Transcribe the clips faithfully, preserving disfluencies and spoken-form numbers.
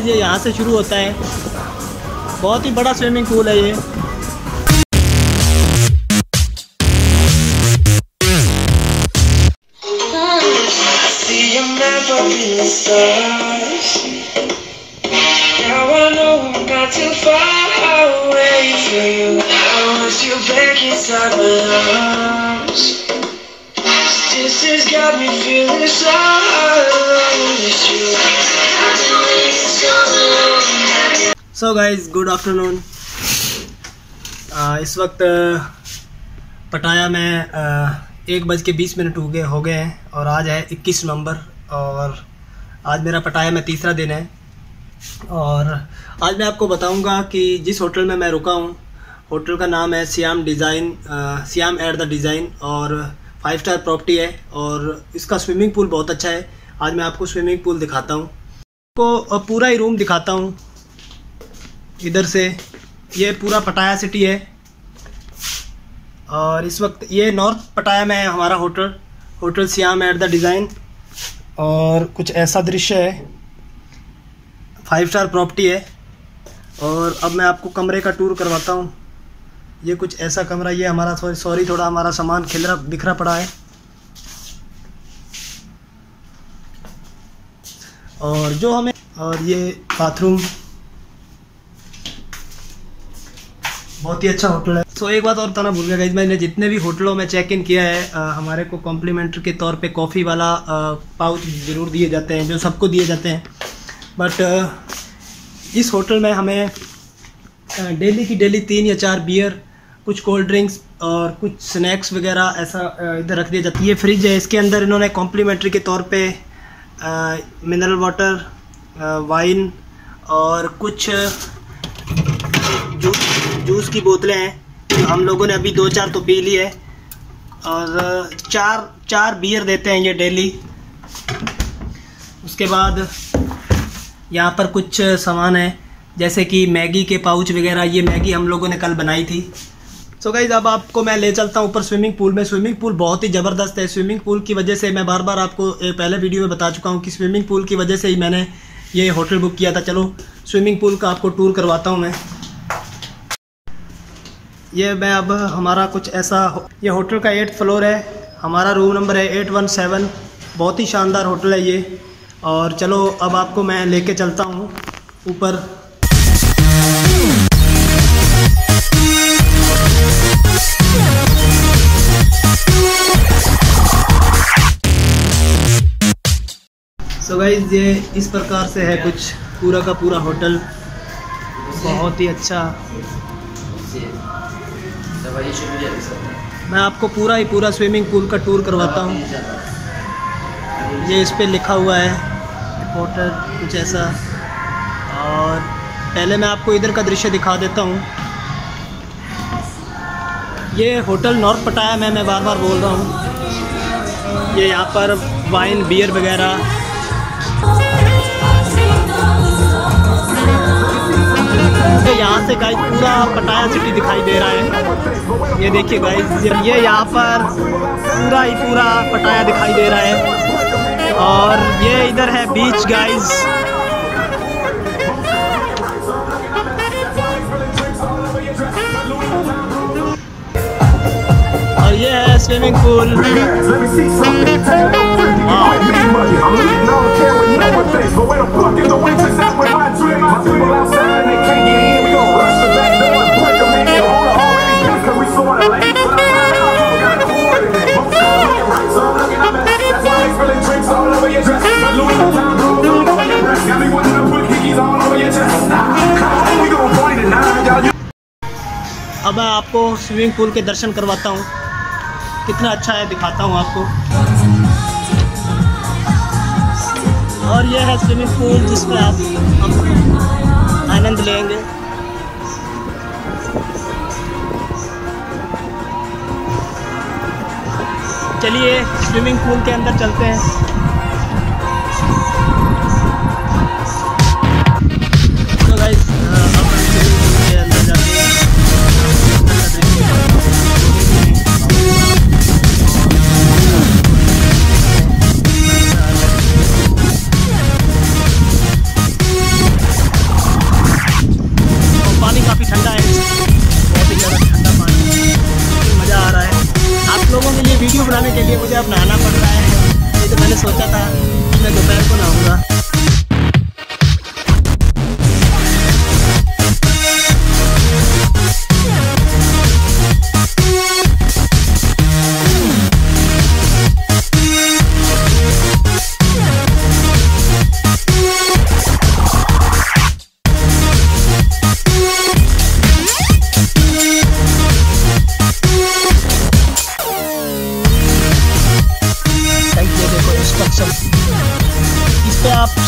Guys ये यहाँ से शुरू होता है, बहुत ही बड़ा स्विमिंग पूल है ये। सो गाइज गुड आफ्टरनून। इस वक्त पटाया में uh, एक बज के बीस मिनट हो गए हो गए हैं और आज है इक्कीस नवंबर और आज मेरा पटाया में तीसरा दिन है। और आज मैं आपको बताऊंगा कि जिस होटल में मैं रुका हूं, होटल का नाम है Siam design Siam at the design और फाइव स्टार प्रॉपर्टी है और इसका स्विमिंग पूल बहुत अच्छा है। आज मैं आपको स्विमिंग पूल दिखाता हूँ, आपको पूरा ही रूम दिखाता हूँ। इधर से ये पूरा पटाया सिटी है और इस वक्त ये नॉर्थ पटाया में है हमारा hotel, hotel Siam at the design. और कुछ ऐसा दृश्य है, फाइव स्टार प्रॉपर्टी है। और अब मैं आपको कमरे का टूर करवाता हूँ। ये कुछ ऐसा कमरा, ये हमारा सॉरी सॉरी थोड़ा हमारा सामान खिलरा बिखरा पड़ा है। और जो हमें और ये बाथरूम, बहुत ही अच्छा होटल है। सो एक बात और बताना भूल गया गाइस, मैंने जितने भी होटलों में चेक इन किया है आ, हमारे को कॉम्प्लीमेंट्री के तौर पे कॉफ़ी वाला आ, पाउच ज़रूर दिए जाते हैं, जो सबको दिए जाते हैं। बट आ, इस होटल में हमें आ, डेली की डेली तीन या चार बियर, कुछ कोल्ड ड्रिंक्स और कुछ स्नैक्स वगैरह ऐसा इधर रख दिया जाती है। ये फ्रिज है, इसके अंदर इन्होंने कॉम्प्लीमेंट्री के तौर पे मिनरल वाटर, वाइन और कुछ जूस जूस की बोतलें हैं। हम लोगों ने अभी दो चार तो पी ली है और चार चार बियर देते हैं ये डेली। उसके बाद यहाँ पर कुछ सामान है जैसे कि मैगी के पाउच वगैरह, ये मैगी हम लोगों ने कल बनाई थी। सो गाइज अब आपको मैं ले चलता हूँ ऊपर स्विमिंग पूल में। स्विमिंग पूल बहुत ही ज़बरदस्त है। स्विमिंग पूल की वजह से मैं बार बार आपको पहले वीडियो में बता चुका हूँ कि स्विमिंग पूल की वजह से ही मैंने ये होटल बुक किया था। चलो स्विमिंग पूल का आपको टूर करवाता हूँ मैं। ये मैं अब हमारा कुछ ऐसा, ये होटल का एट फ्लोर है, हमारा रूम नंबर है एट वन सेवन। बहुत ही शानदार होटल है ये। और चलो अब आपको मैं लेके चलता हूँ ऊपर। सो गाइस ये इस प्रकार से है कुछ पूरा का पूरा होटल, बहुत ही अच्छा। मैं आपको पूरा ही पूरा स्विमिंग पूल का टूर करवाता हूँ। ये इस पे लिखा हुआ है होटल कुछ ऐसा। और पहले मैं आपको इधर का दृश्य दिखा देता हूँ। ये होटल नॉर्थ पटाया में मैं बार बार बोल रहा हूँ। ये यहाँ पर वाइन, बियर वगैरह। यहाँ से गाइस पूरा पटाया सिटी दिखाई दे रहा है। ये देखिए गाइस, ये यहाँ पर पूरा ही पूरा पटाया दिखाई दे रहा है। और ये इधर है बीच गाइस। और ये है स्विमिंग पूल। अब मैं आपको स्विमिंग पूल के दर्शन करवाता हूँ, कितना अच्छा है दिखाता हूँ आपको। और ये है स्विमिंग पूल जिसमें आप आनंद लेंगे। चलिए स्विमिंग पूल के अंदर चलते हैं। तो गाइस अपन स्विमिंग पूल के अंदर जाते हैं।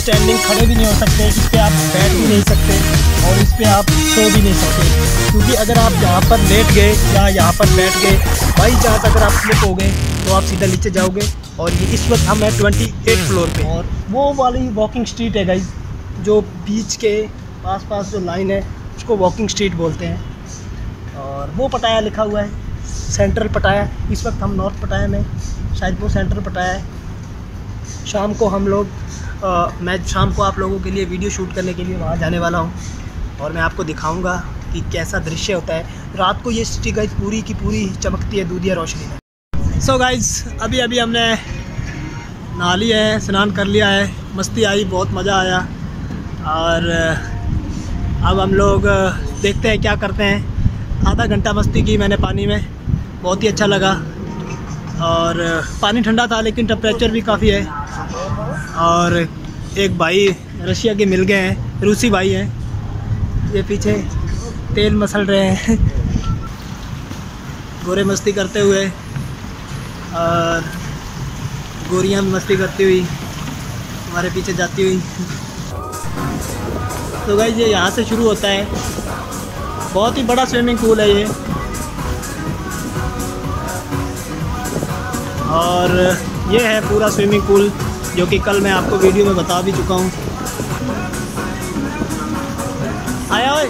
स्टैंडिंग खड़े भी नहीं हो सकते, इस पर आप बैठ भी नहीं सकते और इस पर आप सो भी नहीं सकते, क्योंकि अगर आप यहाँ पर लेट गए या यहाँ पर बैठ गए, बाई चांस अगर आप स्लिप हो गए तो आप सीधा नीचे जाओगे। और ये इस वक्त हम हैं अट्ठाईस फ्लोर पे, और वो वाली वॉकिंग स्ट्रीट है गाइस, जो बीच के पास पास जो लाइन है उसको वॉकिंग स्ट्रीट बोलते हैं। और वो पटाया लिखा हुआ है, सेंट्रल पटाया। इस वक्त हम नॉर्थ पटाया में, शायद वो सेंट्रल पटाया है। शाम को हम लोग आ, मैं शाम को आप लोगों के लिए वीडियो शूट करने के लिए वहाँ जाने वाला हूँ, और मैं आपको दिखाऊंगा कि कैसा दृश्य होता है रात को। ये सिटी गाइस पूरी की पूरी चमकती है दूधिया रोशनी में। सो गाइस अभी अभी हमने नहा लिया है, स्नान कर लिया है, मस्ती आई, बहुत मज़ा आया। और अब हम लोग देखते हैं क्या करते हैं। आधा घंटा मस्ती की मैंने पानी में, बहुत ही अच्छा लगा। और पानी ठंडा था लेकिन टेम्परेचर भी काफ़ी है। और एक भाई रशिया के मिल गए हैं, रूसी भाई हैं, ये पीछे तेल मसल रहे हैं गोरे मस्ती करते हुए, और गोरियाँ मस्ती करती हुई हमारे पीछे जाती हुई। तो गाइस ये यहाँ से शुरू होता है, बहुत ही बड़ा स्विमिंग पूल है ये। और ये है पूरा स्विमिंग पूल, जो कि कल मैं आपको वीडियो में बता भी चुका हूँ। आया ओए।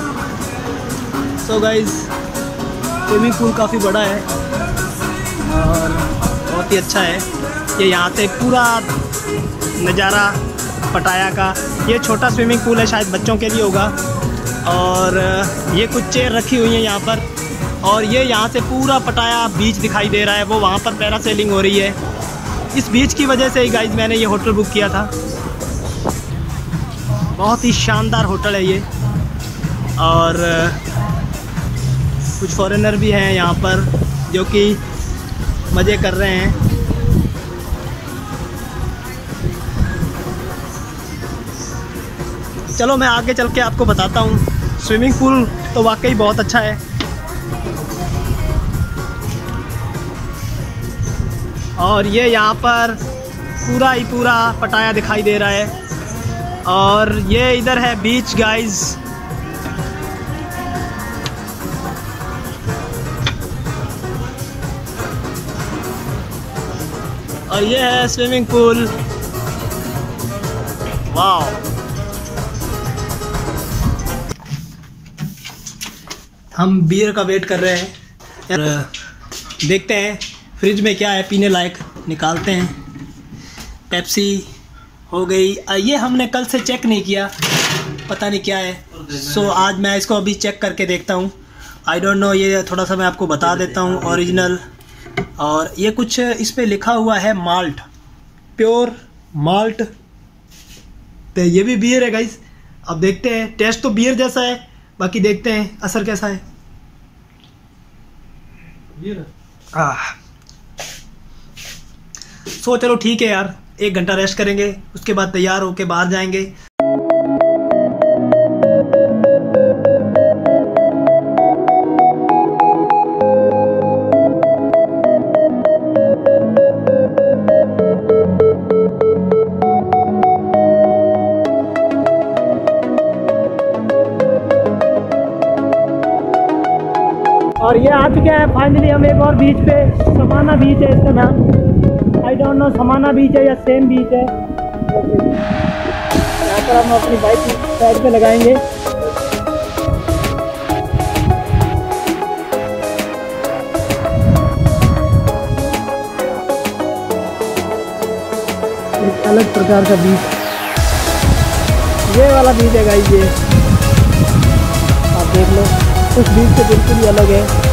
सो गाइस स्विमिंग पूल काफ़ी बड़ा है और बहुत ही अच्छा है। ये यहाँ से पूरा नज़ारा पटाया का। ये छोटा स्विमिंग पूल है, शायद बच्चों के लिए होगा। और ये कुछ चेयर रखी हुई हैं यहाँ पर, और ये यहाँ से पूरा पटाया बीच दिखाई दे रहा है। वो वहाँ पर पैरासेलिंग हो रही है। इस बीच की वजह से ही गाइस मैंने ये होटल बुक किया था। बहुत ही शानदार होटल है ये, और कुछ फॉरेनर भी हैं यहाँ पर जो कि मज़े कर रहे हैं। चलो मैं आगे चल के आपको बताता हूँ। स्विमिंग पूल तो वाकई बहुत अच्छा है। और ये यहाँ पर पूरा ही पूरा पटाया दिखाई दे रहा है। और ये इधर है बीच गाइस। और ये है स्विमिंग पूल। वाह, हम बियर का वेट कर रहे हैं, देखते हैं फ्रिज में क्या है पीने लायक, निकालते हैं। पेप्सी हो गई, ये हमने कल से चेक नहीं किया, पता नहीं क्या है। सो so, आज मैं इसको अभी चेक करके देखता हूँ। आई डोंट नो, ये थोड़ा सा मैं आपको बता देता हूँ ओरिजिनल। और ये कुछ इस पे लिखा हुआ है माल्ट, प्योर माल्ट। तो ये भी बियर है गाइस। अब देखते हैं, टेस्ट तो बियर जैसा है, बाकी देखते हैं असर कैसा है। आह सो चलो ठीक है यार, एक घंटा रेस्ट करेंगे, उसके बाद तैयार होके बाहर जाएंगे। और ये आ चुके हैं फाइनली हम एक और बीच पे, समाना बीच है इसका नाम। आई डोंट नो समाना बीच है या सेम बीच है। यहाँ पर हम अपनी बाइक साइड पे लगाएंगे। एक अलग प्रकार का बीच, ये वाला बीच है गाइस। ये आप देख लो, उस बीच से बिल्कुल ही अलग है।